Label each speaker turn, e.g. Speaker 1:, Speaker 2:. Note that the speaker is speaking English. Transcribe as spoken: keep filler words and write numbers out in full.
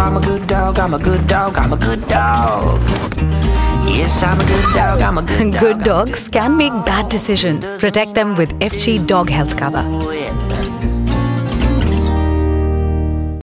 Speaker 1: I'm a good dog, I'm a good dog, I'm a good dog. Yes, I'm a good dog, I'm a good dog.
Speaker 2: Good dogs can make bad decisions. Protect them with F G Dog Health Cover.